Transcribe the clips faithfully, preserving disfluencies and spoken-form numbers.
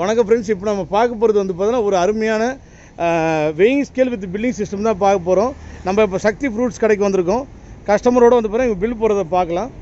வணக்கம் ஃப்ரெண்ட்ஸ், இப்போ நம்ம பார்க்க போகிறது வந்து பார்த்தீங்கன்னா ஒரு அருமையான weighing scale with billing system தான் பார்க்க போகிறோம். நம்ம இப்போ சக்தி ஃப்ரூட்ஸ் கடைக்கு வந்திருக்கோம். கஸ்டமரோடு வந்து பாருங்கள், இங்கே பில் போடுறதை பார்க்கலாம்.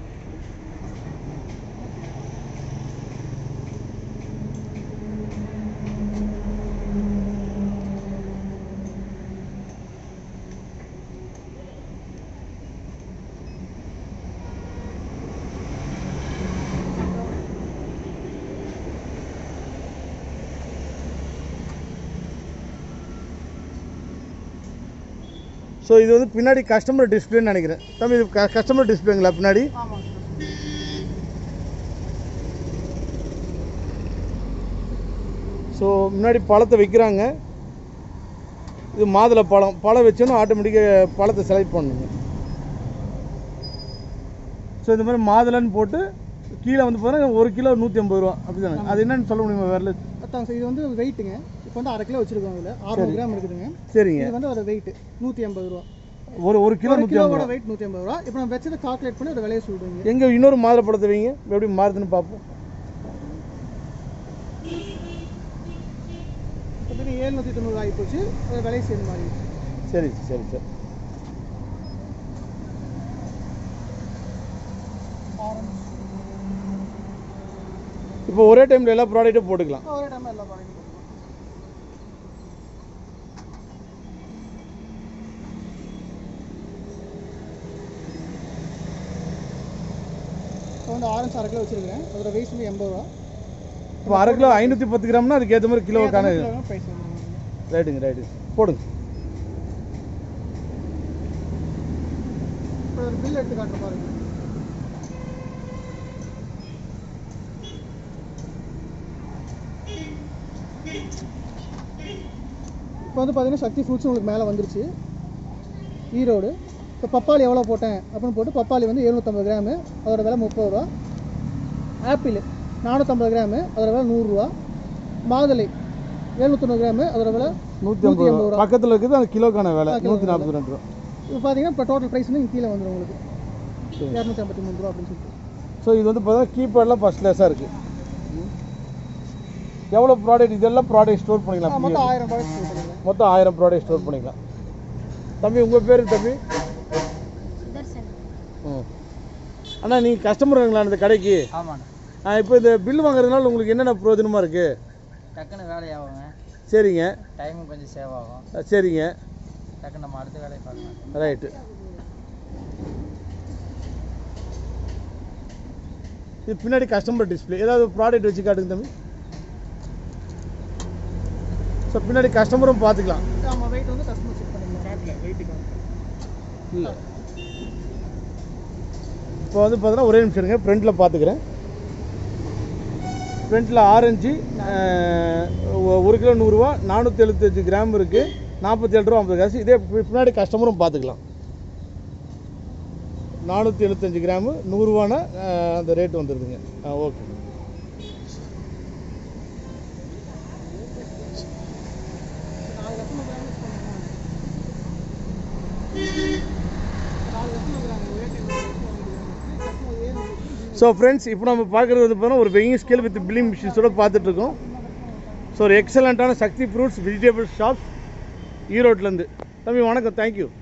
ஸோ இது வந்து பின்னாடி கஸ்டமர் டிஸ்பிளேன்னு நினைக்கிறேன். தம்பி, இது கஸ்டமர் டிஸ்பிளேங்களா பின்னாடி? ஸோ முன்னாடி பழத்தை வைக்கிறாங்க. இது மாதுளை பழம் பழம் வச்சோன்னா ஆட்டோமேட்டிக்காக பழத்தை செலக்ட் பண்ணுங்க. ஸோ இந்த மாதிரி மாதுளைன்னு போட்டு கீழே வந்து பார்த்தீங்கன்னா ஒரு கிலோ நூற்றி ஐம்பது ரூபா அப்படி தானே? அது என்னன்னு சொல்ல முடியுமா? வேறு சார், இது வந்து வெயிட்டுங்க. இப்போ வந்து அரை கிலோ வச்சுருக்கோம். இதில் அறுநூறு கிராம் இருக்குதுங்க. சரிங்க. இது வந்து ஒரு வெயிட் நூற்றி ஐம்பது ரூபா. ஒரு ஒரு கிலோ நூற்றி ஐம்பது வெயிட் நூற்றி ஐம்பது ரூபா. இப்போ நம்ம வச்சதை கால்குலேட் பண்ணி ஒரு விலையை சொல்லுவீங்க. எங்கே இன்னொரு மாதுளை பழத்தை வைங்க, எப்படி மாறுதுன்னு பார்ப்போம். இப்போ ஏழ்நூற்றி தொண்ணூறு ஆகி போச்சு. ஒரு விலை சேர்ந்து மாறி. சரி சரி சரி இப்போ ஒரே டைமில் எல்லா ப்ராடக்ட்டும் போட்டுக்கலாம். ஒரே டைமில் எல்லா ப்ராடக்ட்டும் போட்டுக்கலாம். இப்போ வந்து ஆரஞ்சு அரை கிலோ வச்சுருக்கேன். அதோட வெயிட் வந்து எண்பது ரூபா. இப்போ அரை கிலோ ஐநூற்றி பத்து கிராம்னா அதுக்கேற்ற மாதிரி கிலோவுக்கான ப்ரைஸ் வந்துடும். ரைட்டுங்க ரைட்டு போடுங்க. இப்போ ஒரு பில் எடுத்து காட்டுற பாருங்க. இப்போ வந்து பார்த்தீங்கன்னா சக்தி ஃப்ரூட்ஸ் உங்களுக்கு மேலே வந்துருச்சு. ஈரோடு. இப்போ பப்பாளி எவ்வளோ போட்டேன் அப்படின்னு போட்டு பப்பாளி வந்து எழுநூற்றம்பது கிராமு, அதோட விலை முப்பது ரூபா. ஆப்பிள் நானூற்றம்பது கிராமு, அதோட விலை நூறுரூவா. மாதுளை எழுநூற்றொண்ணூறு கிராமு, அதோட விலை நூற்றி ஐம்பது ரூபா. பக்கத்தில் இருக்குது அந்த கிலோக்கான விலை நூற்றி நாற்பத்தி ரெண்டு ரூபா. இப்போ பார்த்தீங்கன்னா இப்போ டோட்டல் ப்ரைஸ் வந்து கீழே வந்துடும் உங்களுக்கு இரநூத்தி ஐம்பத்தி மூணு ரூபா அப்படின்னு சொல்லிட்டு. ஸோ இது வந்து பார்த்தீங்கன்னா கீபேட்லாம் ஃபஸ்ட் கிளாஸாக இருக்குது. எவ்வளோ ப்ராடக்ட் இதெல்லாம் ப்ராடக்ட் ஸ்டோர் பண்ணிக்கலாம்? மொத்தம் ஆயிரம் ப்ராடக்ட் ஸ்டோர் பண்ணிக்கலாம். மொத்தம் ஆயிரம் ப்ராடக்ட் ஸ்டோர் பண்ணிக்கலாம். தம்பி, உங்கள் பேர் தம்பி? ம் அண்ணா, நீங்கள் கஸ்டமருங்களா இந்த கடைக்கு? ஆமாண்ணா. இப்போ இந்த பில் வாங்குறதுனால உங்களுக்கு என்னென்ன பிரயோஜனமாக இருக்குது? டக்குன்னு வேலையாகுங்க. சரிங்க. டைமும் கொஞ்சம் சேவ் ஆகும். சரிங்க. டக்குன்னு நம்ம அடுத்த வேலையை பார்க்கலாம். ரைட்டு. இது பின்னாடி கஸ்டமர் டிஸ்பிளே. ஏதாவது ப்ராடக்ட் வச்சு காட்டுங்க தம்பி. ஸோ பின்னாடி கஸ்டமரும் பார்த்துக்கலாம். ஆமாம், வெயிட் வந்து கஸ்டமர் செக் பண்ணிக்கலாம். காட்டல வெயிட்டுக்கு இல்லை. இப்போ வந்து பார்த்தீங்கன்னா ஒரே நிமிஷம் இருங்க, ஃப்ரண்ட்டில் பார்த்துக்கிறேன். ஃப்ரண்ட்டில் ஆரஞ்சு ஒரு கிலோ நூறுரூவா, நானூற்றி எழுபத்தஞ்சு கிராம் இருக்குது, நாற்பத்தி ஏழு ரூபா ஐம்பது காசு. இதே பின்னாடி கஸ்டமரும் பார்த்துக்கலாம். நானூற்றி எழுபத்தஞ்சு கிராமு நூறுரூவானா அந்த ரேட்டு வந்துடுதுங்க. ஆ, ஓகே. ஸோ ஃப்ரெண்ட்ஸ், இப்போ நம்ம பார்க்குறது வந்து பார்த்தீங்கன்னா ஒரு வெயிங் ஸ்கேல் வித் பில்லிங் மிஷின்ஸோட பார்த்துட்ருக்கோம். ஸோ ஒரு எக்ஸலண்ட்டான சக்தி ஃப்ரூட்ஸ் வெஜிடபிள் ஷாப்ஸ் ஈரோட்லேருந்து. தம்பி வணக்கம், தேங்க்யூ.